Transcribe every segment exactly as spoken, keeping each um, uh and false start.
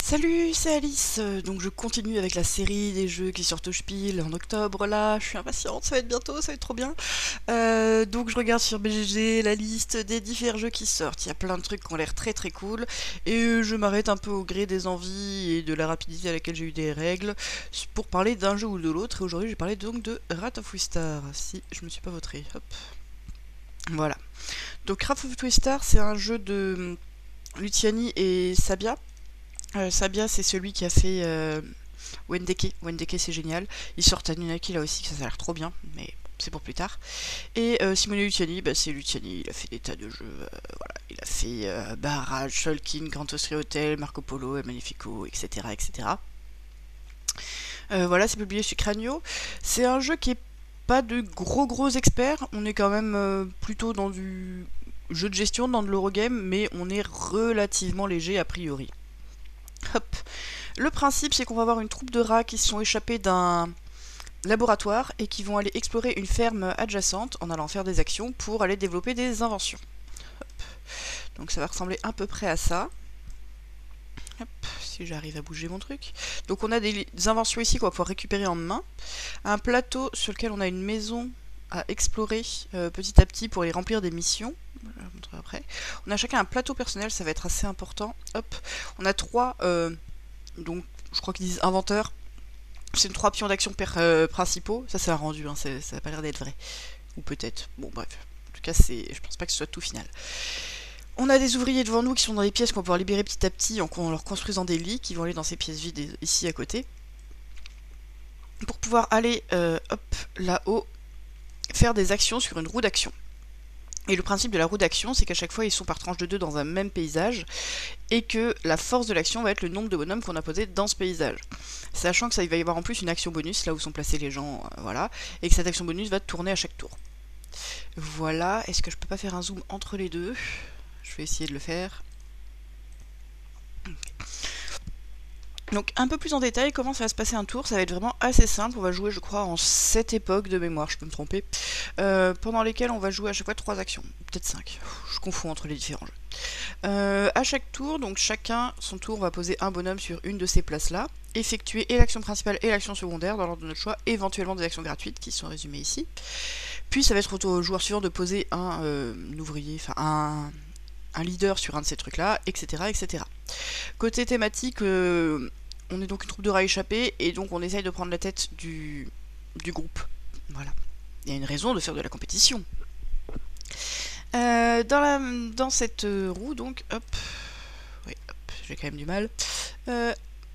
Salut, c'est Alice. Euh, Donc je continue avec la série des jeux qui sortent au Spiel en octobre là. Je suis impatiente, ça va être bientôt, ça va être trop bien. Euh, donc je regarde sur B G G la liste des différents jeux qui sortent. Il y a plein de trucs qui ont l'air très très cool et euh, je m'arrête un peu au gré des envies et de la rapidité à laquelle j'ai eu des règles pour parler d'un jeu ou de l'autre. Et aujourd'hui j'ai parlé donc de Wrath of Wistar. Si je me suis pas vautré, hop. Voilà. Donc Wrath of Wistar, c'est un jeu de Luciani et Sabia. Euh, Sabia, c'est celui qui a fait euh, Wendeke. Wendeke, c'est génial. Ils sortent Anunnaki là aussi, ça, ça a l'air trop bien, mais c'est pour plus tard. Et euh, Simone Luciani, bah, c'est Luciani, il a fait des tas de jeux. Euh, voilà. Il a fait euh, Barrage, Shulkin, Grand Austria Hotel, Marco Polo, et Magnifico, et cetera et cetera. Euh, voilà, c'est publié chez Cranio. C'est un jeu qui est pas de gros gros experts. On est quand même euh, plutôt dans du jeu de gestion, dans de l'Eurogame, mais on est relativement léger a priori. Hop. Le principe, c'est qu'on va avoir une troupe de rats qui se sont échappés d'un laboratoire et qui vont aller explorer une ferme adjacente en allant faire des actions pour aller développer des inventions. Hop. Donc ça va ressembler à peu près à ça. Hop, si j'arrive à bouger mon truc. Donc on a des, des inventions ici qu'on va pouvoir récupérer en main. Un plateau sur lequel on a une maison à explorer euh, petit à petit pour y remplir des missions. Je vais vous montrer après. On a chacun un plateau personnel, ça va être assez important. Hop, on a trois, euh, donc je crois qu'ils disent inventeurs. C'est trois pions d'action euh, principaux. Ça c'est un rendu, hein, ça n'a pas l'air d'être vrai. Ou peut-être. Bon bref. En tout cas, c'est, je pense pas que ce soit tout final. On a des ouvriers devant nous qui sont dans les pièces qu'on va pouvoir libérer petit à petit en leur construisant des lits qui vont aller dans ces pièces vides ici à côté. Pour pouvoir aller euh, hop là-haut, faire des actions sur une roue d'action. Et le principe de la roue d'action, c'est qu'à chaque fois, ils sont par tranche de deux dans un même paysage, et que la force de l'action va être le nombre de bonhommes qu'on a posés dans ce paysage. Sachant que ça, il va y avoir en plus une action bonus, là où sont placés les gens, euh, voilà, et que cette action bonus va tourner à chaque tour. Voilà, est-ce que je peux pas faire un zoom entre les deux? Je vais essayer de le faire. Donc un peu plus en détail, comment ça va se passer un tour, ça va être vraiment assez simple, on va jouer je crois en sept époques de mémoire, je peux me tromper, euh, pendant lesquelles on va jouer à chaque fois trois actions, peut-être cinq, je confonds entre les différents jeux. Euh, à chaque tour, donc chacun son tour va poser un bonhomme sur une de ces places-là, effectuer et l'action principale et l'action secondaire dans l'ordre de notre choix, éventuellement des actions gratuites qui sont résumées ici. Puis ça va être au joueur suivant de poser un, euh, ouvrier, enfin un, un leader sur un de ces trucs-là, et cetera et cetera. Côté thématique, euh, on est donc une troupe de rats échappés, et donc on essaye de prendre la tête du, du groupe. Voilà. Il y a une raison de faire de la compétition. Euh, dans, la, dans cette roue, donc, hop, oui, hop, j'ai quand même du mal. Euh,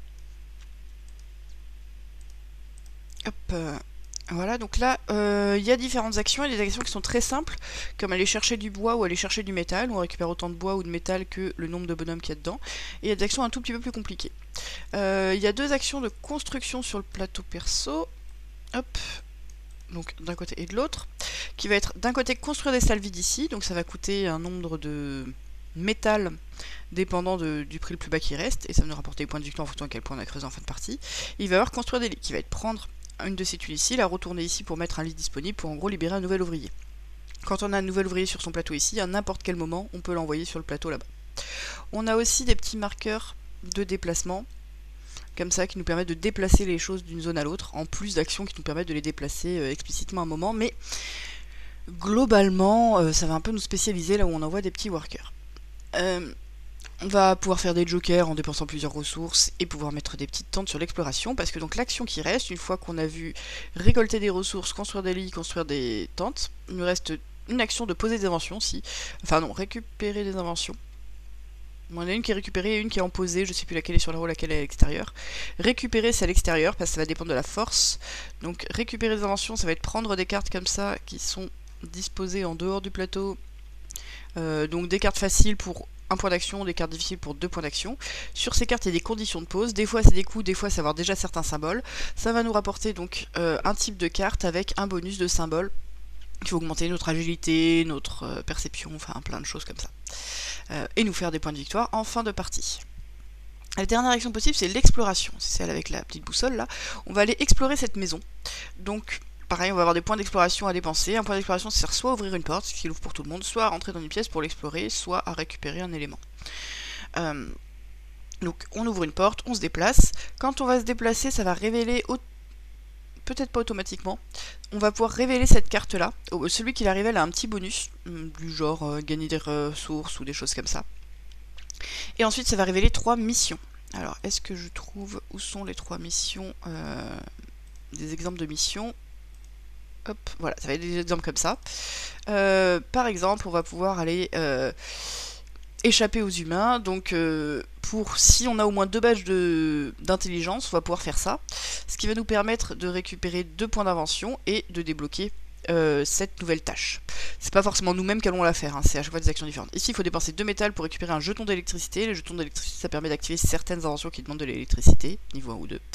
hop, euh, voilà, donc là, il euh, y a différentes actions, il y a des actions qui sont très simples, comme aller chercher du bois ou aller chercher du métal, où on récupère autant de bois ou de métal que le nombre de bonhommes qu'il y a dedans, et il y a des actions un tout petit peu plus compliquées. Il euh, y a deux actions de construction sur le plateau perso, hop, donc d'un côté et de l'autre, qui va être d'un côté construire des salles vides ici, donc ça va coûter un nombre de métal dépendant de, du prix le plus bas qui reste, et ça va nous rapporter des points de victoire en fonction de quel point on a creusé en fin de partie. Et il va y avoir construire des lits, qui va être prendre une de ces tuiles ici, la retourner ici pour mettre un lit disponible pour en gros libérer un nouvel ouvrier. Quand on a un nouvel ouvrier sur son plateau ici, à n'importe quel moment, on peut l'envoyer sur le plateau là-bas. On a aussi des petits marqueurs de déplacement, comme ça, qui nous permettent de déplacer les choses d'une zone à l'autre, en plus d'actions qui nous permettent de les déplacer euh, explicitement à un moment, mais globalement, euh, ça va un peu nous spécialiser là où on envoie des petits workers. Euh, On va pouvoir faire des jokers en dépensant plusieurs ressources et pouvoir mettre des petites tentes sur l'exploration, parce que donc l'action qui reste, une fois qu'on a vu récolter des ressources, construire des lits, construire des tentes, il nous reste une action de poser des inventions, si, enfin non, récupérer des inventions. On en a une qui est récupérée et une qui est en posée, je sais plus laquelle est sur le haut, laquelle est à l'extérieur. Récupérer c'est à l'extérieur, parce que ça va dépendre de la force. Donc récupérer des inventions, ça va être prendre des cartes comme ça, qui sont disposées en dehors du plateau. Euh, donc des cartes faciles pour un point d'action, des cartes difficiles pour deux points d'action. Sur ces cartes, il y a des conditions de pose. Des fois, c'est des coups, des fois, c'est avoir déjà certains symboles. Ça va nous rapporter donc euh, un type de carte avec un bonus de symbole qui va augmenter notre agilité, notre euh, perception, enfin plein de choses comme ça. Euh, et nous faire des points de victoire en fin de partie. La dernière action possible, c'est l'exploration. C'est celle avec la petite boussole là. On va aller explorer cette maison. Donc, pareil, on va avoir des points d'exploration à dépenser. Un point d'exploration sert soit à ouvrir une porte, ce qui l'ouvre pour tout le monde, soit à rentrer dans une pièce pour l'explorer, soit à récupérer un élément. Euh, Donc on ouvre une porte, on se déplace. Quand on va se déplacer, ça va révéler, peut-être pas automatiquement, on va pouvoir révéler cette carte-là. Celui qui la révèle a un petit bonus, du genre euh, gagner des ressources ou des choses comme ça. Et ensuite, ça va révéler trois missions. Alors, est-ce que je trouve où sont les trois missions euh, des exemples de missions? Hop, voilà, ça va être des exemples comme ça. Euh, par exemple, on va pouvoir aller euh, échapper aux humains. Donc, euh, pour si on a au moins deux badges d'intelligence, on va pouvoir faire ça. Ce qui va nous permettre de récupérer deux points d'invention et de débloquer euh, cette nouvelle tâche. C'est pas forcément nous-mêmes qui allons la faire, hein, c'est à chaque fois des actions différentes. Ici, il faut dépenser deux métal pour récupérer un jeton d'électricité. Les jetons d'électricité, ça permet d'activer certaines inventions qui demandent de l'électricité, niveau un ou deux.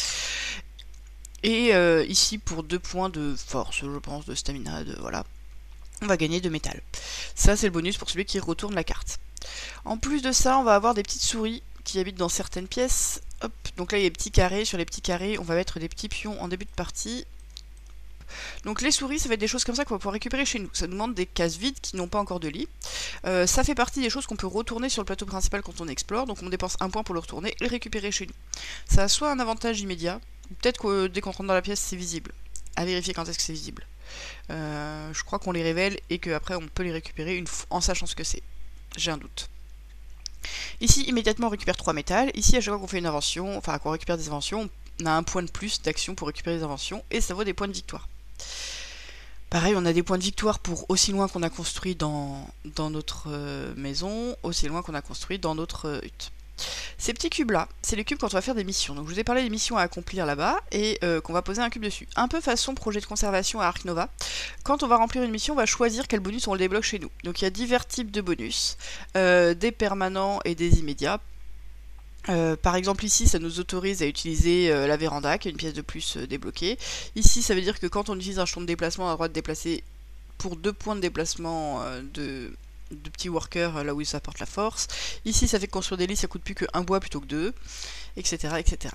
Et euh, ici, pour deux points de force, je pense, de stamina, de voilà, on va gagner deux métal. Ça, c'est le bonus pour celui qui retourne la carte. En plus de ça, on va avoir des petites souris qui habitent dans certaines pièces. Hop, donc là, il y a des petits carrés. Sur les petits carrés, on va mettre des petits pions en début de partie. Donc les souris, ça va être des choses comme ça qu'on va pouvoir récupérer chez nous. Ça nous demande des cases vides qui n'ont pas encore de lit. Euh, ça fait partie des choses qu'on peut retourner sur le plateau principal quand on explore. Donc on dépense un point pour le retourner et le récupérer chez nous. Ça a soit un avantage immédiat, peut-être que dès qu'on rentre dans la pièce, c'est visible. À vérifier quand est-ce que c'est visible. Euh, je crois qu'on les révèle et qu'après on peut les récupérer une en sachant ce que c'est. J'ai un doute. Ici, immédiatement, on récupère trois métals. Ici, à chaque fois qu'on fait une invention, enfin qu'on récupère des inventions, on a un point de plus d'action pour récupérer des inventions et ça vaut des points de victoire. Pareil, on a des points de victoire pour aussi loin qu'on a construit dans, dans notre euh, maison, aussi loin qu'on a construit dans notre euh, hutte. Ces petits cubes-là, c'est les cubes quand on va faire des missions. Donc je vous ai parlé des missions à accomplir là-bas et euh, qu'on va poser un cube dessus. Un peu façon projet de conservation à Ark Nova. Quand on va remplir une mission, on va choisir quel bonus on le débloque chez nous. Donc il y a divers types de bonus, euh, des permanents et des immédiats. Euh, par exemple ici ça nous autorise à utiliser euh, la véranda qui est une pièce de plus euh, débloquée. Ici ça veut dire que quand on utilise un jeton de déplacement on a le droit de déplacer pour deux points de déplacement euh, de, de petits workers euh, là où ça apporte la force. Ici ça fait que construire des lits ça coûte plus qu'un bois plutôt que deux, etc, etc.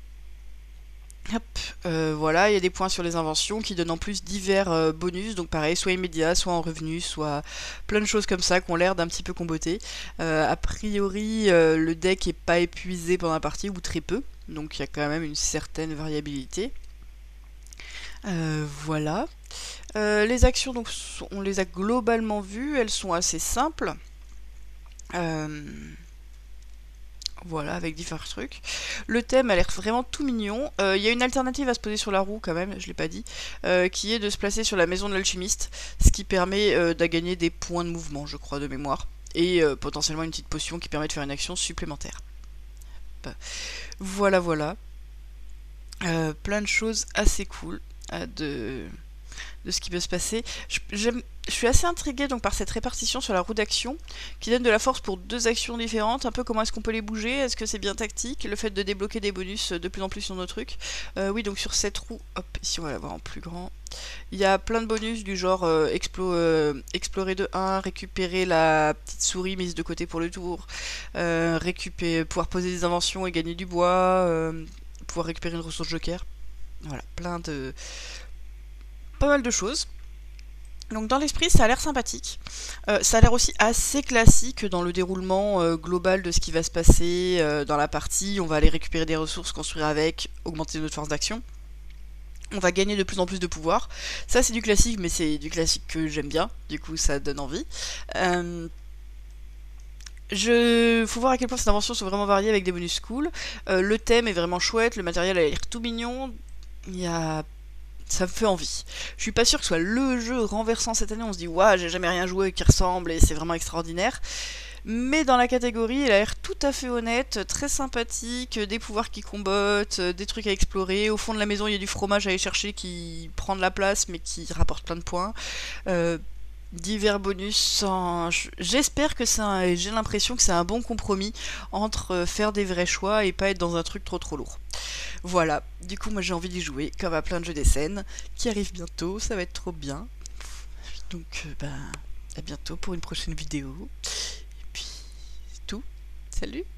Hop, euh, voilà, il y a des points sur les inventions qui donnent en plus divers euh, bonus, donc pareil, soit immédiat, soit en revenu, soit plein de choses comme ça qui ont l'air d'un petit peu comboter. Euh, a priori, euh, le deck est pas épuisé pendant la partie, ou très peu, donc il y a quand même une certaine variabilité. Euh, voilà. Euh, les actions, donc, on les a globalement vues, elles sont assez simples. Euh... Voilà, avec différents trucs. Le thème a l'air vraiment tout mignon. Il euh, y a une alternative à se poser sur la roue quand même, je l'ai pas dit, euh, qui est de se placer sur la maison de l'alchimiste, ce qui permet euh, de gagner des points de mouvement, je crois, de mémoire, et euh, potentiellement une petite potion qui permet de faire une action supplémentaire. Voilà, voilà. Euh, plein de choses assez cool euh, de... de ce qui peut se passer. Je, je suis assez intriguée donc par cette répartition sur la roue d'action qui donne de la force pour deux actions différentes. Un peu comment est-ce qu'on peut les bouger, est-ce que c'est bien tactique, le fait de débloquer des bonus de plus en plus sur nos trucs. Euh, oui, donc sur cette roue, hop, ici on va la voir en plus grand. Il y a plein de bonus du genre euh, explo, euh, explorer de un, récupérer la petite souris mise de côté pour le tour, euh, récupérer, pouvoir poser des inventions et gagner du bois, euh, pouvoir récupérer une ressource joker. Voilà, plein de... pas mal de choses. Donc dans l'esprit ça a l'air sympathique, euh, ça a l'air aussi assez classique dans le déroulement euh, global de ce qui va se passer euh, dans la partie. On va aller récupérer des ressources, construire avec, augmenter notre force d'action. On va gagner de plus en plus de pouvoir. Ça c'est du classique, mais c'est du classique que j'aime bien, du coup ça donne envie. Euh, Je... Faut voir à quel point ces inventions sont vraiment variées avec des bonus cool. Euh, le thème est vraiment chouette, le matériel a l'air tout mignon. Il y a... ça me fait envie. Je suis pas sûre que ce soit le jeu renversant cette année, on se dit waouh, j'ai jamais rien joué qui ressemble et c'est vraiment extraordinaire. Mais dans la catégorie, il a l'air tout à fait honnête, très sympathique, des pouvoirs qui combattent, des trucs à explorer. Au fond de la maison, il y a du fromage à aller chercher qui prend de la place mais qui rapporte plein de points. Euh, divers bonus sans... J'espère que c'est un... j'ai l'impression que c'est un bon compromis entre faire des vrais choix et pas être dans un truc trop trop lourd. Voilà, du coup moi j'ai envie d'y jouer, comme à plein de jeux des scènes, qui arrivent bientôt, ça va être trop bien. Donc euh, ben, à bientôt pour une prochaine vidéo. Et puis, c'est tout. Salut!